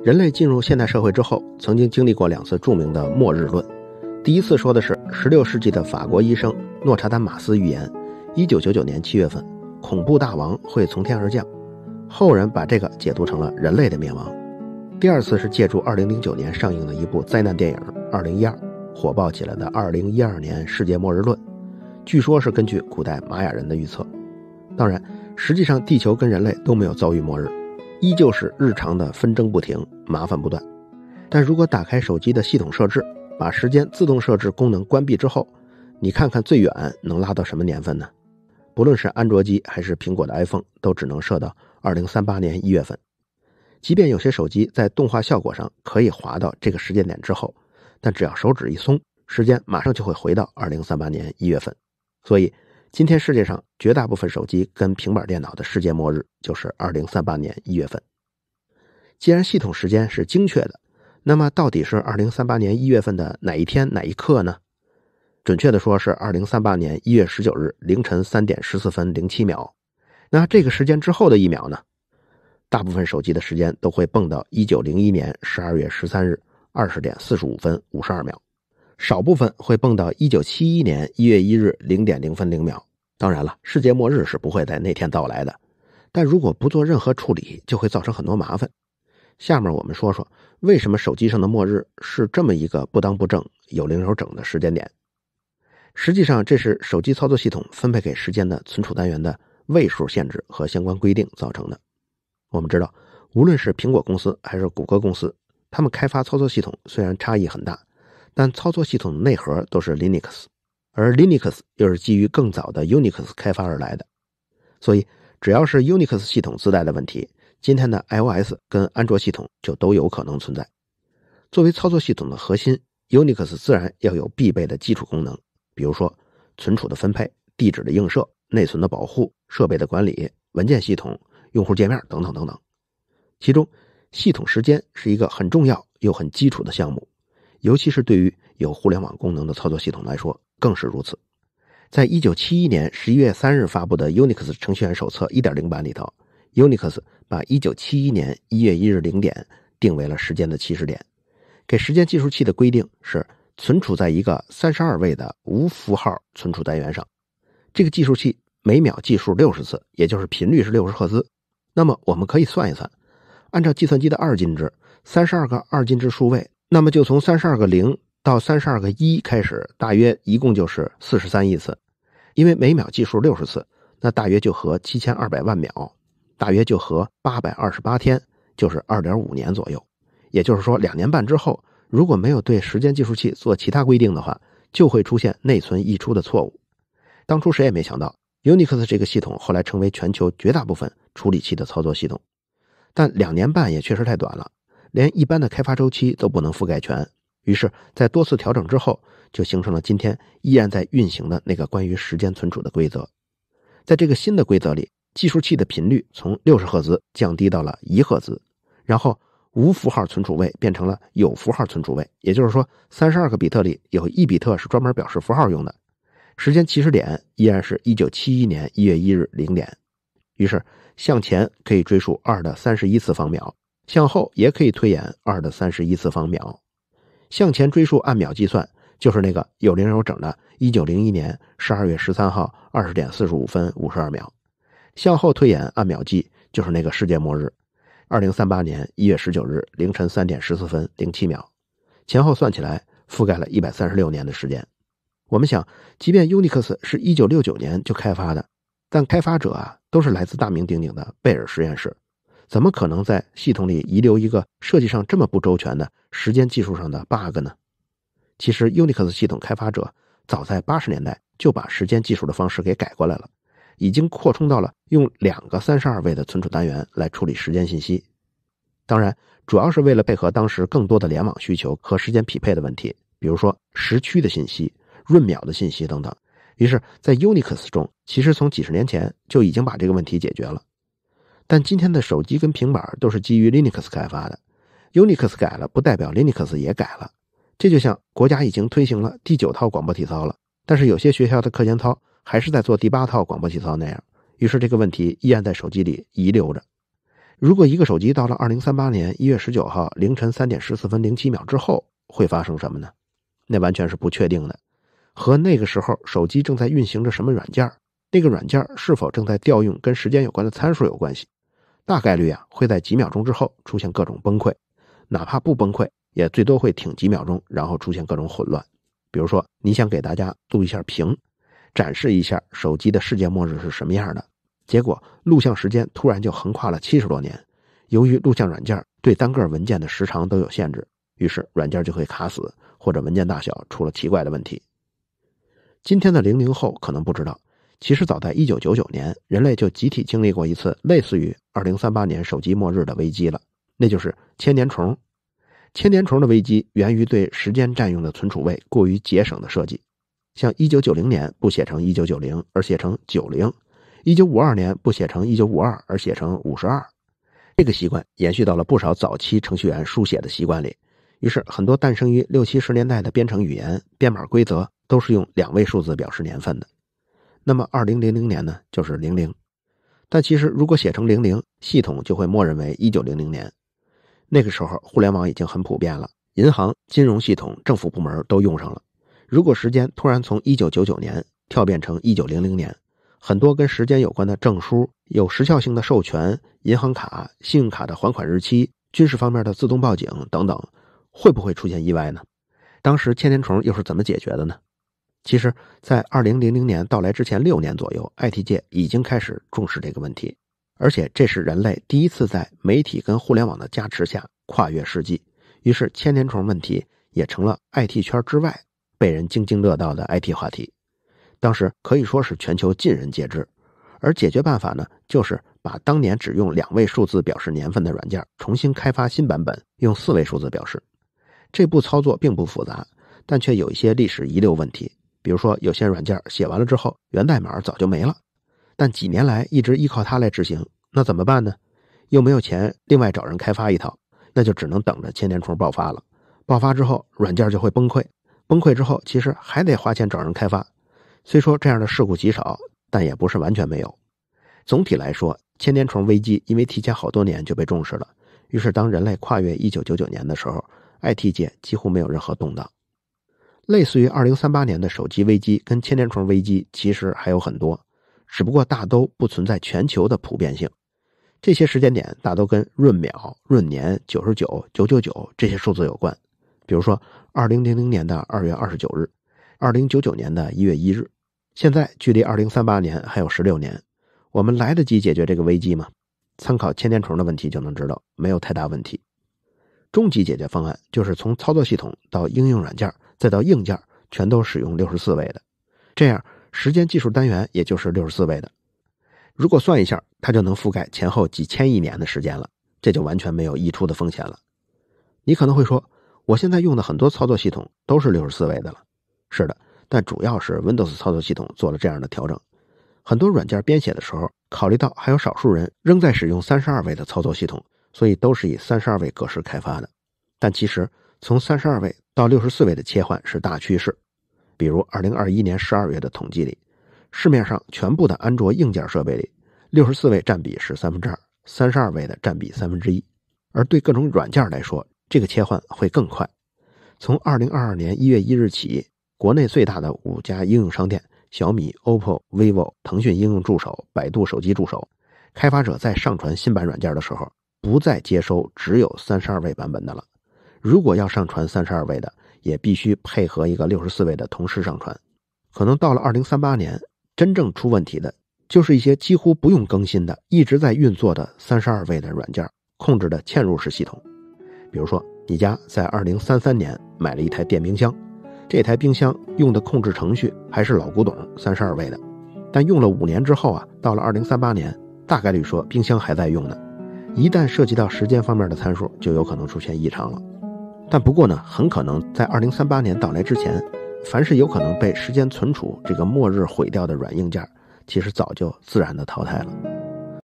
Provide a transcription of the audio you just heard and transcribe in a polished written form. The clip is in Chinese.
人类进入现代社会之后，曾经经历过2次著名的末日论。第一次说的是16世纪的法国医生诺查丹马斯预言1999年7月份恐怖大王会从天而降，后人把这个解读成了人类的灭亡。第二次是借助2009年上映的一部灾难电影2012火爆起来的2012年世界末日论，据说是根据古代玛雅人的预测。当然，实际上地球跟人类都没有遭遇末日，依旧是日常的纷争不停，麻烦不断。但如果打开手机的系统设置，把时间自动设置功能关闭之后，你看看最远能拉到什么年份呢？不论是安卓机还是苹果的 iPhone， 都只能设到2038年1月份。即便有些手机在动画效果上可以滑到这个时间点之后，但只要手指一松，时间马上就会回到2038年1月份。所以今天世界上绝大部分手机跟平板电脑的世界末日就是2038年1月份。既然系统时间是精确的，那么到底是2038年1月份的哪一天哪一刻呢？准确的说是2038年1月19日凌晨3点14分07秒。那这个时间之后的1秒呢？大部分手机的时间都会蹦到1901年12月13日20点45分52秒，少部分会蹦到1971年1月1日0点0分0秒。当然了，世界末日是不会在那天到来的，但如果不做任何处理，就会造成很多麻烦。下面我们说说为什么手机上的末日是这么一个不当不正有零有整的时间点。实际上这是手机操作系统分配给时间的存储单元的位数限制和相关规定造成的。我们知道，无论是苹果公司还是谷歌公司，他们开发操作系统虽然差异很大，但操作系统的内核都是 Linux， 而 Linux 又是基于更早的 Unix 开发而来的。所以只要是 Unix 系统自带的问题，今天的 iOS 跟安卓系统就都有可能存在。作为操作系统的核心， Unix 自然要有必备的基础功能，比如说存储的分配、地址的映射、内存的保护、设备的管理、文件系统、用户界面等等等等。其中系统时间是一个很重要又很基础的项目，尤其是对于有互联网功能的操作系统来说更是如此。在1971年11月3日发布的 Unix 程序员手册 1.0 版里头， Unix 把1971年1月1日0点定为了时间的起始点，给时间计数器的规定是存储在一个32位的无符号存储单元上。这个计数器每秒计数60次，也就是频率是60赫兹。那么我们可以算一算，按照计算机的二进制，32个二进制数位，那么就从32个0到32个1开始，大约一共就是43亿次。因为每秒计数60次，那大约就合7200万秒，大约就合828天，就是 2.5 年左右。也就是说2年半之后，如果没有对时间计数器做其他规定的话，就会出现内存溢出的错误。当初谁也没想到 Unix 这个系统后来成为全球绝大部分处理器的操作系统。但2年半也确实太短了，连一般的开发周期都不能覆盖全。于是在多次调整之后，就形成了今天依然在运行的那个关于时间存储的规则。在这个新的规则里，计数器的频率从60赫兹降低到了1赫兹，然后无符号存储位变成了有符号存储位，也就是说32个比特里有1比特是专门表示符号用的。时间起始点依然是1971年1月1日0点。于是向前可以追溯2的31次方秒，向后也可以推演2的31次方秒。向前追溯按秒计算，就是那个有零有整的1901年12月13号20点45分52秒。向后推演按秒计，就是那个世界末日2038年1月19日凌晨3点14分07秒。前后算起来覆盖了136年的时间。我们想，即便 Unix 是1969年就开发的，但开发者都是来自大名鼎鼎的贝尔实验室，怎么可能在系统里遗留一个设计上这么不周全的时间技术上的 bug 呢？其实 Unix 系统开发者早在80年代就把时间技术的方式给改过来了，已经扩充到了用2个32位的存储单元来处理时间信息。当然主要是为了配合当时更多的联网需求和时间匹配的问题，比如说时区的信息、闰秒的信息等等。于是在 Unix 中，其实从几十年前就已经把这个问题解决了。但今天的手机跟平板都是基于 Linux 开发的， Unix 改了不代表 Linux 也改了。这就像国家已经推行了第9套广播体操了，但是有些学校的课间操还是在做第8套广播体操那样，于是这个问题依然在手机里遗留着。 如果一个手机到了2038年1月19号凌晨3点14分07秒之后会发生什么呢？那完全是不确定的，和那个时候手机正在运行着什么软件，那个软件是否正在调用跟时间有关的参数有关系。大概率会在几秒钟之后出现各种崩溃，哪怕不崩溃也最多会挺几秒钟，然后出现各种混乱。比如说你想给大家录一下屏，展示一下手机的世界末日是什么样的，结果录像时间突然就横跨了70多年，由于录像软件对单个文件的时长都有限制，于是软件就会卡死，或者文件大小出了奇怪的问题。今天的00后可能不知道，其实早在1999年，人类就集体经历过一次类似于2038年手机末日的危机了，那就是千年虫。千年虫的危机源于对时间占用的存储位过于节省的设计，像1990年不写成1990而写成90，1952年不写成1952而写成52。这个习惯延续到了不少早期程序员书写的习惯里，于是很多诞生于60、70年代的编程语言编码规则都是用2位数字表示年份的。那么2000年呢，就是00。但其实如果写成00，系统就会默认为1900年。那个时候互联网已经很普遍了，银行、金融系统、政府部门都用上了。如果时间突然从1999年跳变成1900年，很多跟时间有关的证书、有时效性的授权、银行卡、信用卡的还款日期、军事方面的自动报警等等，会不会出现意外呢？当时千年虫又是怎么解决的呢？其实在2000年到来之前6年左右， IT 界已经开始重视这个问题，而且这是人类第一次在媒体跟互联网的加持下跨越世纪，于是千年虫问题也成了 IT 圈之外被人津津乐道的 IT 话题。当时可以说是全球尽人皆知，而解决办法呢，就是把当年只用2位数字表示年份的软件重新开发新版本，用4位数字表示。这步操作并不复杂，但却有一些历史遗留问题。比如说有些软件写完了之后源代码早就没了，但几年来一直依靠它来执行，那怎么办呢？又没有钱另外找人开发一套，那就只能等着千年虫爆发了。爆发之后软件就会崩溃，崩溃之后其实还得花钱找人开发。虽说这样的事故极少，但也不是完全没有。总体来说，千年虫危机因为提前好多年就被重视了，于是当人类跨越1999年的时候， IT 界几乎没有任何动荡。类似于2038年的手机危机跟千年虫危机其实还有很多，只不过大都不存在全球的普遍性。这些时间点大都跟闰秒、闰年、99、999这些数字有关。比如说2000年的2月29日，2099年的1月1日。现在距离2038年还有16年，我们来得及解决这个危机吗？参考千年虫的问题就能知道，没有太大问题。终极解决方案就是从操作系统到应用软件再到硬件全都使用64位的，这样时间技术单元也就是64位的。如果算一下，它就能覆盖前后几千亿年的时间了，这就完全没有溢出的风险了。你可能会说，我现在用的很多操作系统都是64位的了。是的，但主要是 Windows 操作系统做了这样的调整。很多软件编写的时候考虑到还有少数人仍在使用32位的操作系统，所以都是以32位格式开发的。但其实从32位到64位的切换是大趋势。比如2021年12月的统计里，市面上全部的安卓硬件设备里，64位占比是2/3，32位的占比1/3。而对各种软件来说，这个切换会更快。从2022年1月1日起，国内最大的5家应用商店小米、OPPO、vivo、腾讯应用助手、百度手机助手，开发者在上传新版软件的时候，不再接收只有32位版本的了。如果要上传32位的，也必须配合一个64位的同时上传。可能到了2038年，真正出问题的就是一些几乎不用更新的、一直在运作的32位的软件控制的嵌入式系统。比如说，你家在2033年买了一台电冰箱，这台冰箱用的控制程序还是老古董32位的，但用了5年之后到了2038年，大概率说冰箱还在用呢。一旦涉及到时间方面的参数，就有可能出现异常了。但不过呢，很可能在2038年到来之前，凡是有可能被时间存储这个末日毁掉的软硬件，其实早就自然的淘汰了。